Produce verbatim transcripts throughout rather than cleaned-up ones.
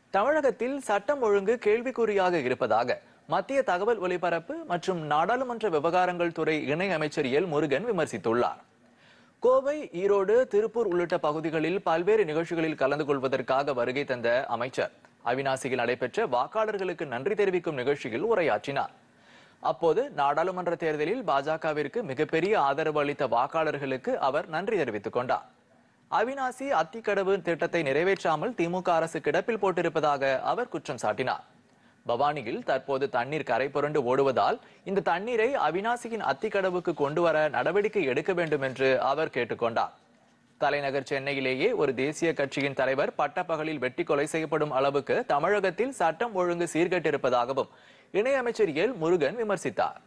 தமிழகத்தில் சட்டம் ஒழுங்கு கேள்விக்குறியாக இருப்பதாக மத்திய தகவல் ஒலிபரப்பு மற்றும் நாடாளுமன்ற விவகாரங்கள் துறை இணை அமைச்சர் எல் முருகன் விமர்சித்துள்ளார். கோவை, ஈரோடு, திருப்பூர் உள்ளிட்ட பகுதிகளில் பல்வேறு நிகழ்ச்சிகளில் கலந்து கொள்வதற்காக வருகை தந்த அமைச்சர் அவிநாசியில் நடைபெற்ற வாக்காளர்களுக்கு நன்றி தெரிவிக்கும் நிகழ்ச்சியில் உரையாற்றினார். அப்போது நாடாளுமன்ற தேர்தலில் பாஜகவிற்கு மிகப்பெரிய ஆதரவு அளித்த வாக்காளர்களுக்கு அவர் நன்றி தெரிவித்துக் கொண்டார். அவிநாசி அத்திக்கடவு திட்டத்தை நிறைவேற்றாமல் திமுக அரசு கிடப்பில் போட்டிருப்பதாக அவர் குற்றம் சாட்டினார். பவானியில் தற்போது தண்ணீர் கரை புரண்டு ஓடுவதால் இந்த தண்ணீரை அவிநாசியின் அத்திக்கடவுக்கு கொண்டு வர நடவடிக்கை எடுக்க வேண்டும் என்று அவர் கேட்டுக்கொண்டார். தலைநகர் சென்னையிலேயே ஒரு தேசிய கட்சியின் தலைவர் பட்டப்பகலில் வெட்டி கொலை செய்யப்படும் அளவுக்கு தமிழகத்தில் சட்டம் ஒழுங்கு சீர்கெட்டிருப்பதாகவும் இணையமைச்சர் எல் முருகன் விமர்சித்தார்.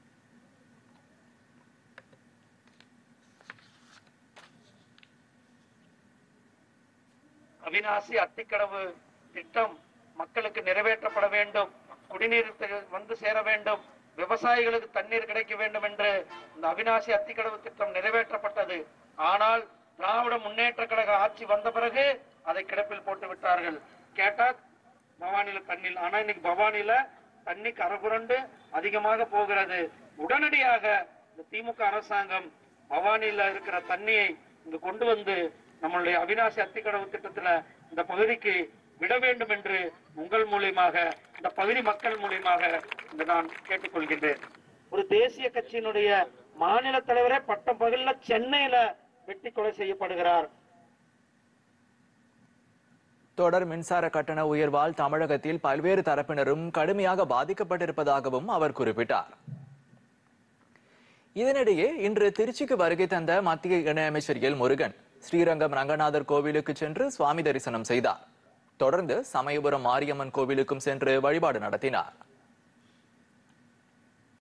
அவிநாசி அத்திக்கடவு திட்டம் மக்களுக்கு நிறைவேற்றப்பட வேண்டும், குடிநீர் வந்து சேர வேண்டும், விவசாயிகளுக்கு தண்ணீர் கிடைக்க வேண்டும் என்று இந்த அவிநாசி அத்திக்கடவு திட்டம் நிறைவேற்றப்பட்டது. ஆனால் திராவிட முன்னேற்ற கழக ஆட்சி வந்த பிறகு அதை கிடப்பில் போட்டு விட்டார்கள். கேட்டா பவானியில தண்ணீர், ஆனா இன்னைக்கு பவானியில தண்ணி கரபுரண்டு அதிகமாக போகிறது. உடனடியாக இந்த திமுக அரசாங்கம் பவானியில இருக்கிற தண்ணியை இங்கு கொண்டு வந்து நம்மளுடைய அவிநாசி அத்திக்கடவு திட்டத்துல இந்த பகுதிக்கு விட வேண்டும் என்று உங்கள் மூலியமாக, இந்த பகுதி மக்கள் மூலியமாக இந்த நான் கேட்டுக்கொள்கின்றேன். ஒரு தேசிய கட்சியினுடைய மாநில தலைவரே பட்டம் பகல்ல சென்னையில வெட்டி கொலை செய்யப்படுகிறார். தொடர் மின்சார கட்டண உயர்வால் தமிழகத்தில் பல்வேறு தரப்பினரும் கடுமையாக பாதிக்கப்பட்டிருப்பதாகவும் அவர் குறிப்பிட்டார். இதனிடையே இன்று திருச்சிக்கு வருகை தந்த மத்திய இணையமைச்சர் எல் முருகன் ஸ்ரீரங்கம் ரங்கநாதர் கோவிலுக்கு சென்று சுவாமி தரிசனம் செய்தார். தொடர்ந்து சமயபுரம் மாரியம்மன் கோவிலுக்கும் சென்று வழிபாடு நடத்தினார்.